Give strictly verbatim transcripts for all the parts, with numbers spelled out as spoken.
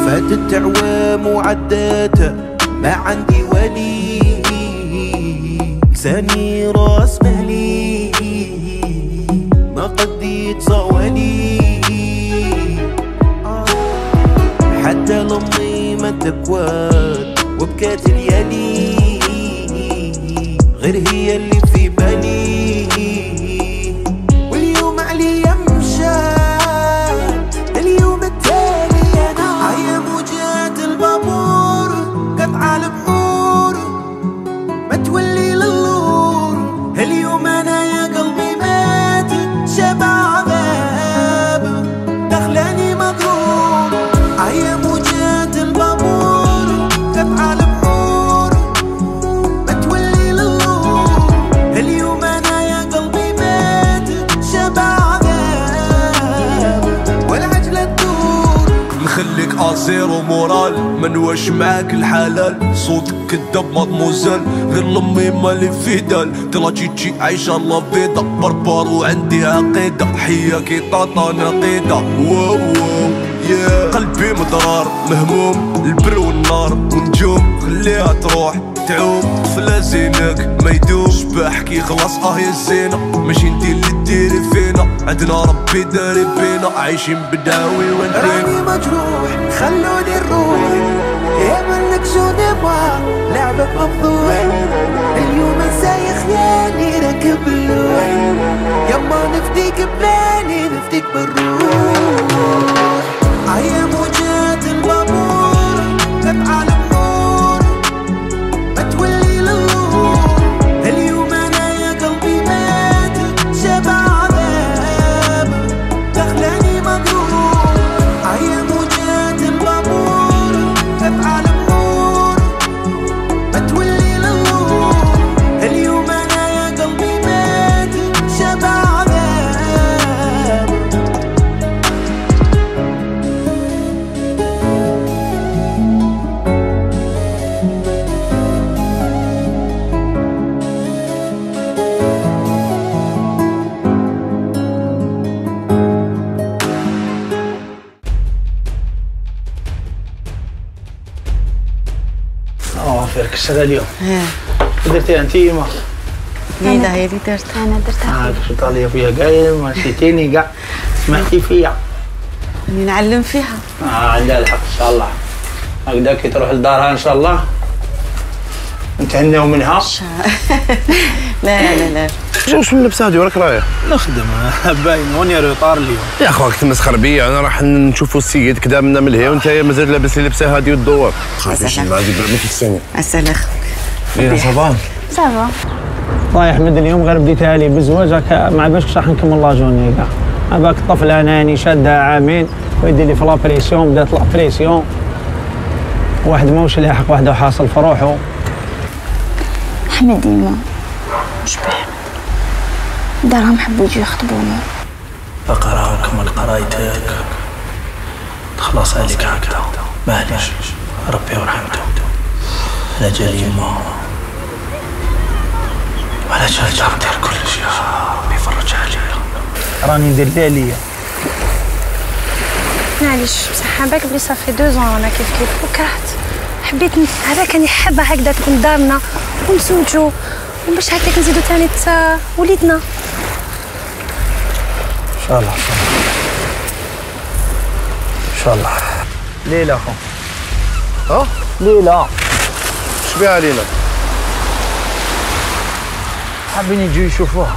فاتت اعوام وعدات ما عندي ولي، لساني راس مالي ما قديت صوالي، حتى لامي ما تكوات وبكات ليالي، غير هي اللي في بالي. واليوم عليا مشات، اليوم التالي انا هيا موجات البابور قطع البحور ما تولي للور. اليوم انا يا قلبي مات شبع عذاب دخلاني مضروب. هيا موجات البابور قطع البحور ما تولي للور. اليوم انا يا قلبي مات شبع عذاب والعجلة تدور. نخليك ازيرو مورال منواش معاك الحلال، صوتك كداب مادموزيل غير لامي مالي في دال. تلا تجي عايشة لا بيضا بربر وعندي عقيدة، حياكي طاطا نقيدة. واو واو yeah. قلبي مضرار مهموم البر والنار ونجوم، خليها تروح تعوم طفلة زينك ما يدوم. شباح كي خلاص اه يا الزينة ماشي انتي اللي ديري فينا، عندنا ربي داري بينا عايشين بداوي وندينا. راني مجروح خلوني نروح يا منك شو نبغى لعبك مفضوح. اليوم انساي خيالي راكب اللوح، يما نفديك بلاني نفديك بالروح. هيا موجات البابور قطع البحور ما تولي للور. اليوم انا يا قلبي مات شبع عذاب دخلاني مضروب. هيا موجات البابور قطع البحور ما تولي للور. اليوم انا يا قلبي مات شبع عذاب. اه فيك السنة اليوم. ايه درتيها انتيما؟ ليلى هي اللي درتها. انا درتها. اه شفت عليا فيها قايم نسيتيني كاع سمعتي فيا. راني نعلم فيها. اه عندها الحق ان شاء الله. هكذا كي تروح لدارها ان شاء الله نتهناو منها. لا لا لا واش من اللبسه هادي وراك رايح؟ نخدم باين واني روطار اليوم. يا اخوك تمسخر بيا، انا راح نشوفوا السيد كذا منا ملهي وانت مازال لابس لي اللبسه هادي والدور. خاف نمشي معاك ما كيتسنى. عسالا خوك. ليلى صافا؟ صافا. الله يحمد اليوم غير بديتها لي بالزواج هكا ما عبالكش راح نكمل لا جورني كاع. هذاك الطفل اناني شادها عامين ويدير لي في لابريسيون، بدات لابريسيون واحد ماهوش لاحق وحده حاصل في روحو. احمد ديما واش باه دارهم حبوا يجوا يخطبوني. اقراو كمل قرايتك تخلص عليك هكذا معليش ربي ورحمته. انا جالي يما وانا جالي ندير كل شيء ربي يفرج عليا. راني ندير اللي عليا. معليش بصح بالك بلي صافي دو زون انا كيف كيف وكرهت. حبيت هذاك راني حابه هكذا تكون دارنا ونسوجو وباش هكاك نزيدو ثاني وليدنا. ان شاء الله ان شاء الله ان شاء الله. ليلى اخو. ها؟ ليلى. اش بيها ليلى؟ حابين يجيو يشوفوها.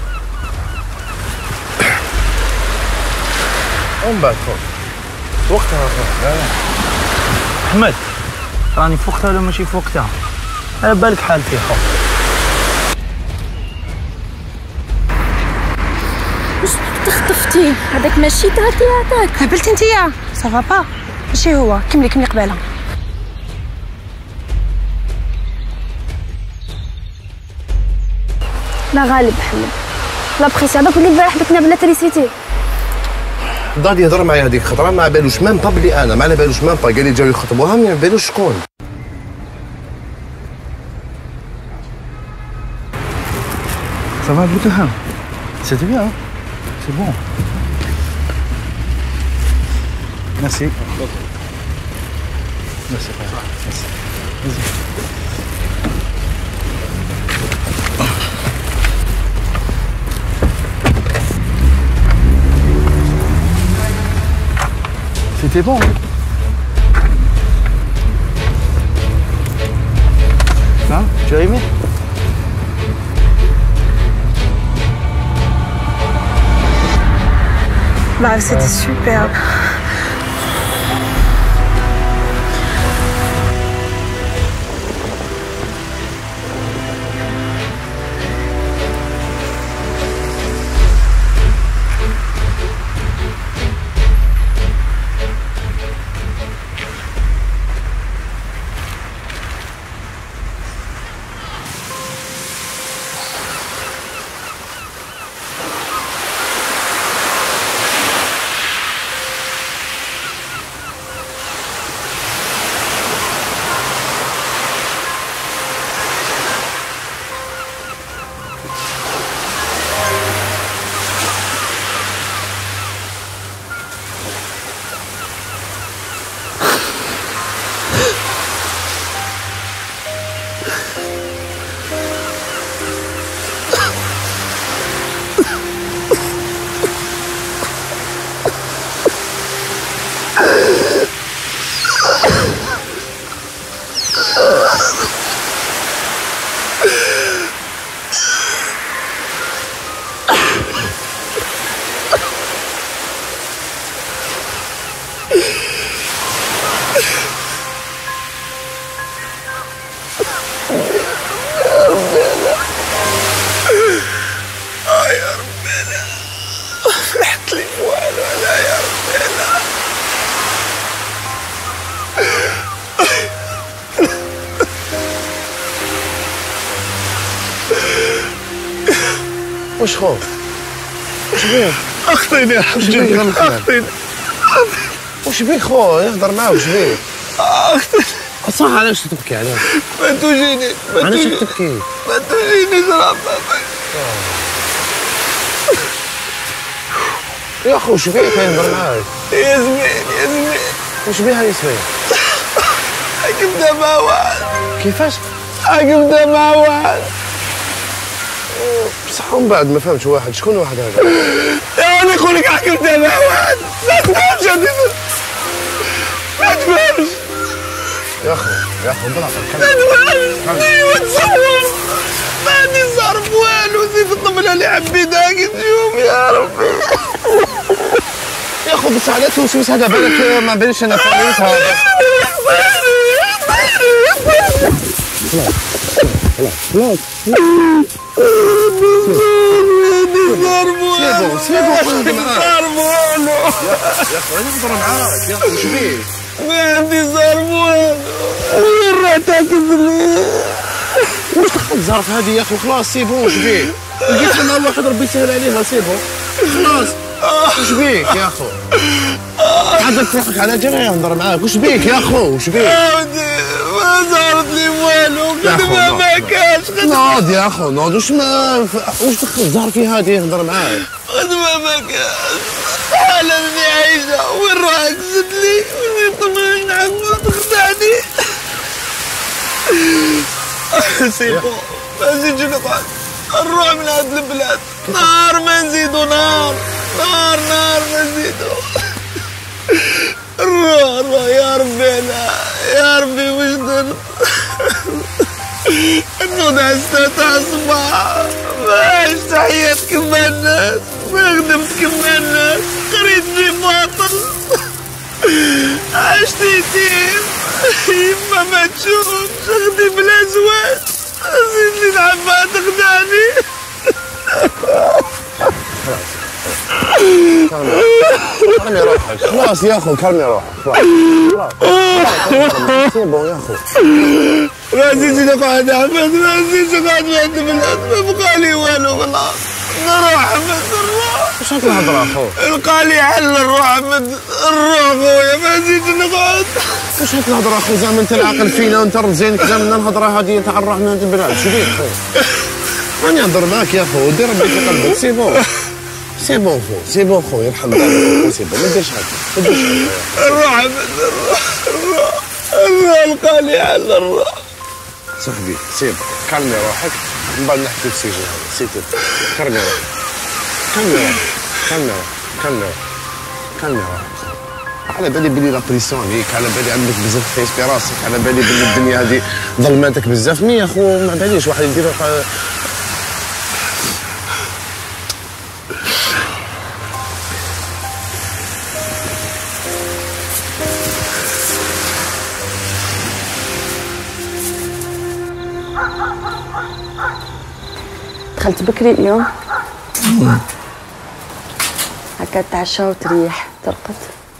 ومن بعد خوك وقتها خوك. احمد راني في وقتها ولا ماشي في وقتها؟ على بالك حالتي خو. واش تخطفتي هذاك ماشي تاعتي هذاك هبلتي نتيا صافا با ماشي هو. كملي كملي قبالها. لا غالب حمد لا بخيتي هذاك اللي البارح بكنا بلا تريسيتي. ضاد يهضر معايا هذيك الخطره ما على بالوش مام با بلي انا ما على بالوش مام با قال لي جاو يخطبوها ما على بالوش شكون. صافا بوتها سيتي بيان سي بون ميرسي. ميرسي خويا ميرسي. C'était bon. Hein? Tu as aimé? Bah, c'était superbe. واش خوف؟ واش بيه؟ اخطيني يا حبيبي اخطيني. واش بيه خويا؟ اهضر معاه واش بيه؟ اخطيني. صح علاش تبكي علاش؟ ما توجيني علاش تبكي؟ ما توجيني زرافة. يا خو واش بيه كيهضر معاك؟ ياسمين ياسمين. واش بيه ياسمين؟ كبدا مع واحد. كيفاش؟ كبدا مع واحد. بصح ومن بعد ما فهمتش واحد، شكون واحد هذا؟ انا نقول لك حكمت مع واحد، ما تفهمش هذه ما تفهمش. يا اخو يا اخو بلاصه ما تفهمش. ايوا تصور ما عندي صرف والو، زيد الطبله اللي حبيتها كي تشوف يا ربي. يا اخو بصح على توسوس هذا بالك ما بينش انا فهمت هذا. خلاص خلاص خلاص سيبو سيبو خذ معاك. يا اخو انا نهضر معاك يا اخو واش بيه؟ ما عندي صرف والو، وين راه تاكلني؟ واش دخلت الظرف هذه يا اخو؟ خلاص سيبو واش بيه؟ لقيت مع واحد ربي يسهل عليها سيبو خلاص. واش بيك يا اخو؟ عاد تروحك على جري نهضر معاك. واش بيك يا اخو واش بيك؟ ما صارت لي والو، خدمة ما كانش. ناض يا اخو ناض. واش ما واش دخل ظرفي هذه نهضر معاك؟ خدمة ما كانش، الحالة اللي عايشة وين راك زد لي وين طمني نعاود تخدعني. سيبو ما نزيدش نقعد، نروح من هاد البلاد. نهار ما نزيدو نهار نهار نهار ما نزيدو. روح روح يا ربي. انا يا ربي واش درت؟ نوض على الساعة الصباح ما عشت حياة كما الناس، ما خدمت كما الناس، قريت في باطل، عشت يتيم، يما ما تشوفش، اخدي بلا زواج، زيد لي العباد تخدعني. كلمي روحك خلاص يا اخو كلمي روحك خلاص سيبو يا اخو. ما نزيدش نقعد يا احمد، ما نزيدش نقعد في هاد البلاد، ما بقى لي والو خلاص. نروح احمد نروح. واش هاك الهضره اخو؟ لقى لي حل نروح احمد نروح خويا، ما نزيدش نقعد. واش هاك الهضره اخو؟ زعما انت العاقل فينا وانت رزين كذا من الهضره هذه تاع نروح من هاد البلاد. شو بيك خويا؟ راني نهضر معاك يا اخو، دير ربي في قلبك. سيبو سيبو خو سيبو خو يرحم الله. سيبو ما ديرش هكا ما ديرش هكا. نروح احمد نروح نروح خالي على الراحة. صاحبي سيب كلمي روحك من بعد نحكي في السجن هذا سيتي كلمي روحك كلمي روحك كلمي روحك كلمي روحك كلمي روحك على بالي بلي لا بريسيون هيك على بالي عندك بزاف خيس في راسك على بالي بلي الدنيا هذه ظلماتك بزاف مي يا خو ما باليش واحد يدير دخلت بكري اليوم هكا تعشى وتريح ترقد.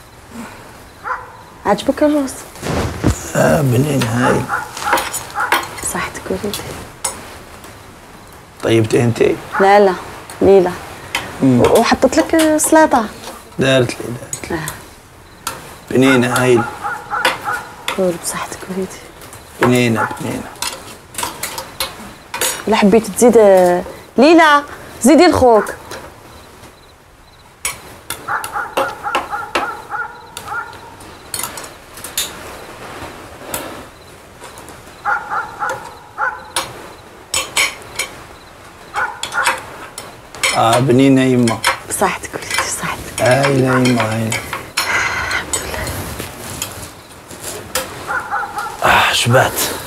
عجبك الروز؟ اه بنين هايل. صحتك وليدي. طيبتي انتي؟ لا لا ليلى وحطت لك سلطه. دارت لي دارت لي بنينه هايل. قول بصحتك وليدي. بنينه بنينه. لا حبيت تزيد ليلى زيدي لخوك. اه بنينه يما. بصحتك وليدي بصحتك. هايله يما هايله. الحمد لله. اه شبعت.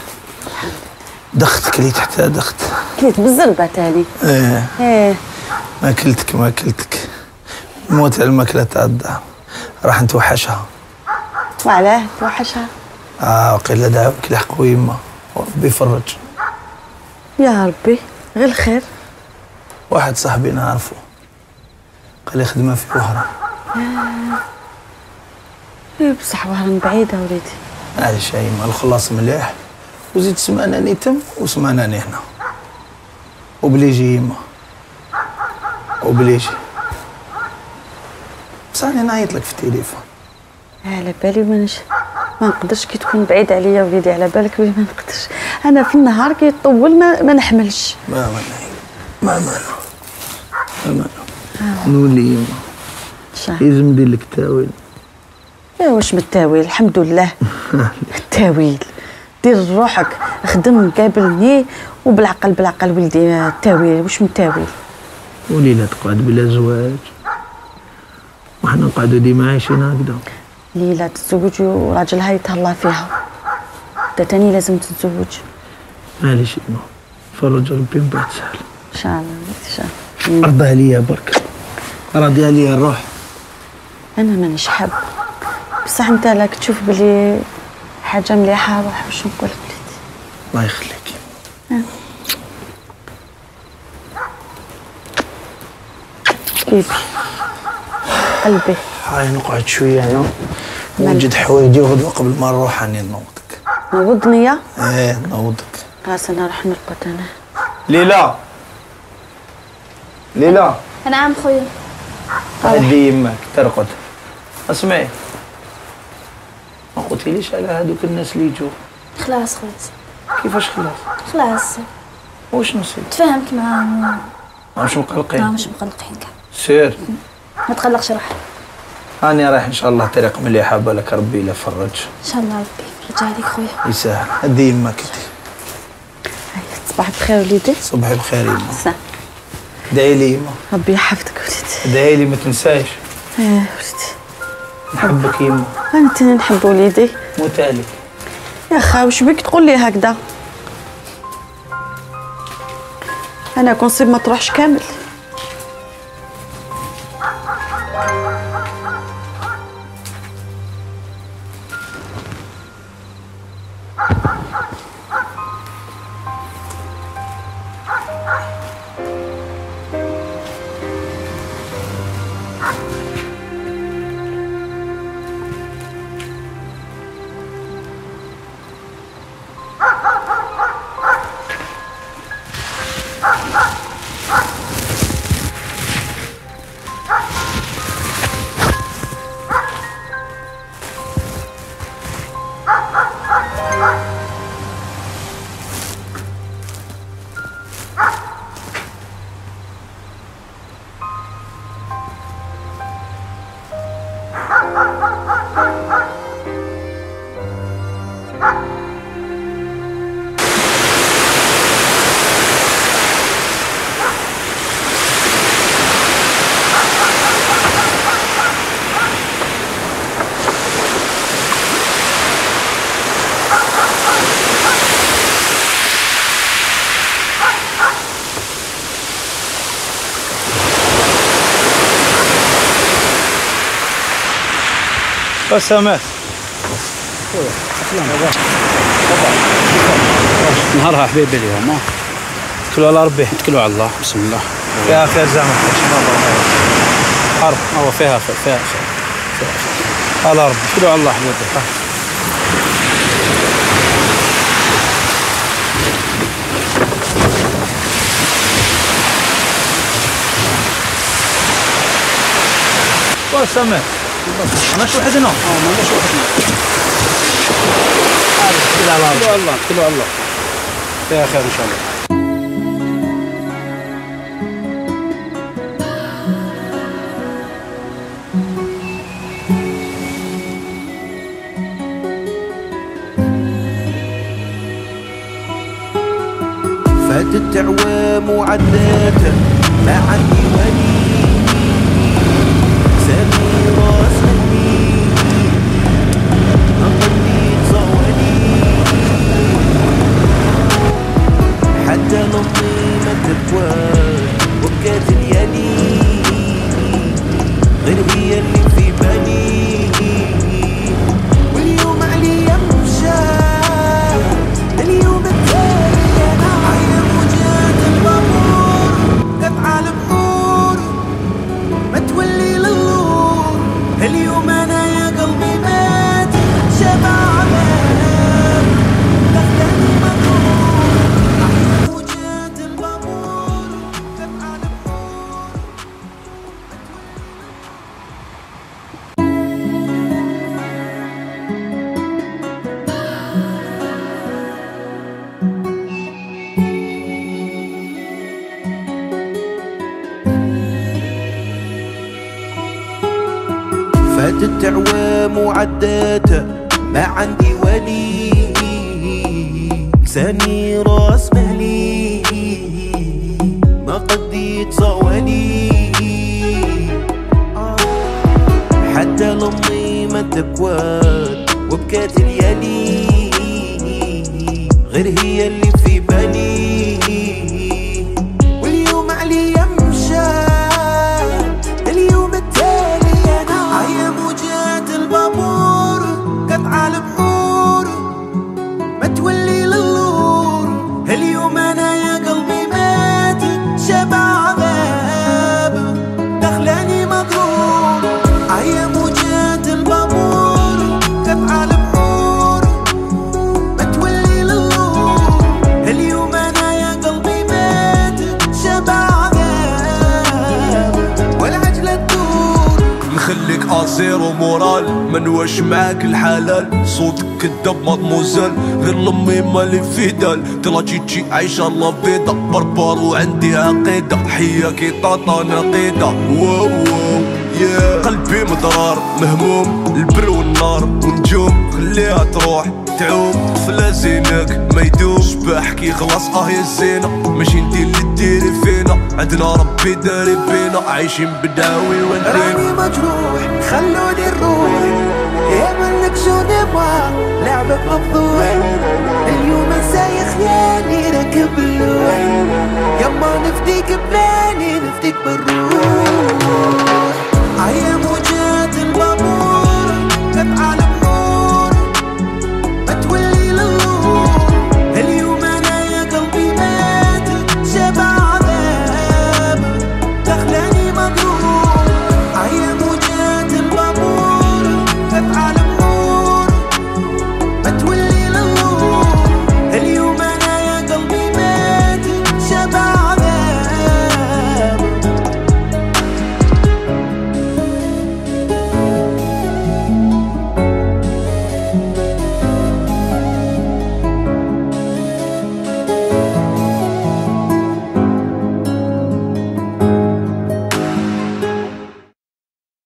دخت كليت حتى دخت. كليت بالزربه تالي. ايه ايه ما كلتك ما كلتك. موت على الماكله تاع الدار راح نتوحشها. وعلاه توحشها؟ اه وقيل دعوك لحقوا يما وربي يفرج. يا ربي غير الخير. واحد صاحبي نعرفه قال لي خدمه في وهران. ايه بصح وهران بعيده وليدي. معليش يا يما الخلاص مليح وزيد سمعناني تم وسمعناني هنا وبليجي يما وبليجي. بصح انا نعيط لك في التليفون. على بالي ما نش... ما نقدرش كي تكون بعيد عليا وليدي على بالك بلي ما نقدرش. انا في النهار كي يطول ما, ما نحملش. ما ما ما ما ما نولي يما شاه لازم ندير لك تاويل. يا واش من التاويل الحمد لله. التاويل دير روحك خدم قابلني وبالعقل بالعقل ولدي. التاويل واش من التاويل؟ وليلة تقعد بلا زواج وحنا نقعدوا ديما عايشين هكذا. ليلى تتزوج وراجلها يتهلا فيها. دا تاني لازم تتزوج. معليش يما فرج ربي من بعد سهل. ان شاء الله ان شاء الله. رضى عليا برك راضي عليا الروح. انا مانيش حاب بصح انت راك تشوف بلي حاجه مليحه روح واش نقول لك وليدي. الله يخليك. كيفي قلبي. هاي نقعد شويه هنا نوجد حوايجي وغدوه قبل ما نروح راني نوضك. نوضني يا؟ ايه نوضك. خلاص انا راح نرقد انا. ليلى ليلى نعم خويا. هدي يماك ترقد. اسمعي ما قلتيليش على هذوك الناس اللي يجوا. خلاص خلاص كيفاش خلاص؟ خلاص واش نصيب؟ تفاهمت معاهم. ماهمش مقلقين؟ ماهمش مقلقين كاع. سير ما تقلقش روحك. هاني رايح ان شاء الله طريق مليحه بالك ربي لا فرج. ان شاء الله ربي يرجع عليك خويا. يسهل. هدي يماك انتي. صباح بخير وليدي. صبحي بخير يما. صح. ادعي لي يما. ربي يحفظك وليدي. ادعي لي ما تنساش. ايه وليدي نحبك يما. انا تاني نحب وليدي. موت عليك. يا خا واش بيك تقول لي هكذا؟ انا كون صيب ما تروحش كامل. وسامح نهارها حبيبي اليوم. اتكلوا على ربي. اتكلوا على الله. بسم الله. فيها خير زعما حرب. هو فيها خير فيها خير فيها خير. على ربي. اتكلوا على الله حبيبي. وسامح ماشي وحدنا. اه ماشي وحدنا. اتكلوا على اتكلوا على الله اتكلوا على الله. فيها خير ان شاء الله. فاتت أعوام وعداته ما عندي ولي سامي راس مني أقليت صولي حتى نظمي ما تبوال وبكات اليالي غير هي اللي في بالي واليوم عليا مشى اليوم التالي أنا عايم وجات البابور قطعة البحور ما تولي للنور اليوم أنا يا قلبي مات شبع عذاب دخلني مطور عايم وجات البابور قطعة البحور فاتت أعوام وعداته ما عندي ولي لساني راس مالي ما قديت صوالي حتى لأمي ما تكوات وبكات الليالي غير هي اللي في بالي واليوم عليا مشى اليوم التالي أنا عايم وجات البابور قطعة البحور ما تولي للنور اليوم أنا يا قلبي مات شبع عذاب دخلاني مضروب عايم وجات البابور قطعة البحور ما تولي للنور اليوم أنا يا قلبي مات شبع عذاب والعجلة تدور نخليك ازيرو مورال منواش معاك الحلال صوتك كداب مضموزال غير لمي مالي في دال تلا تجي عايشة الله بيضة بربر وعندي عقيدة حياكي طاطا نقيدة واو واو يا قلبي مضرار مهموم البر والنار ونجوم خليها تروح تعوم طفلة زينك ما يدوم شباح كي خلاص اه يا الزينة ماشي انتي اللي ديري فينا عندنا ربي داري بينا عايشين بداوي وندين راني مجروح خلوني نروح يا منك شو نبغى لعبك مفضوح اليوم انساي خيالي راكب اللوح يما نفديك بلاني نفديك بالروح عيام